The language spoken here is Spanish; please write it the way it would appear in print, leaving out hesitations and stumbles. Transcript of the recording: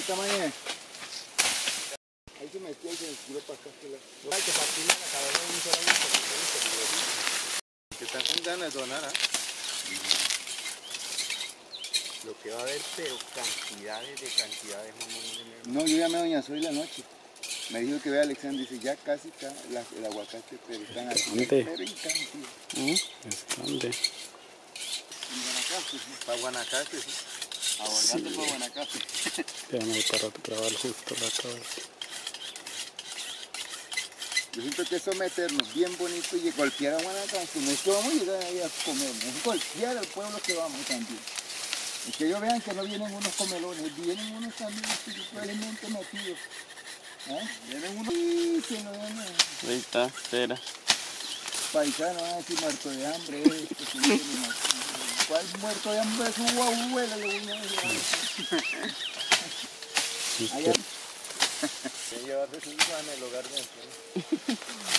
tamaño. Ahí se metió y se estiró para acá. Hay que partirle la cabeza de un solo año porque es peligroso. Que están con ganas de donar, ¿ah? Lo que va a haber, pero cantidades de mamones. No, yo llamé a doña Zoe la noche. Me dijo que vea Alexander, dice ya casi está el aguacate, pero están aquí, pero en cantidad. Es grande. En Guanacaste, sí. Para Guanacaste, sí. Abordando para Guanacaste. Vean ahí para grabar justo la cabeza. Yo siento que eso meternos bien bonito y golpear a Guanacaste. No es que vamos a llegar ahí a comer, es golpear al pueblo que vamos también. Y que ellos vean que no vienen unos comelones, vienen unos también espiritualmente metidos. ¿Eh? Vienen unos que no ven. Ahí está, espera. Paisanos van a decir muerto de hambre. ¿Cuál muerto de hambre? Su abuela le voy a decir. Allá. Llevarse su hija en el hogar de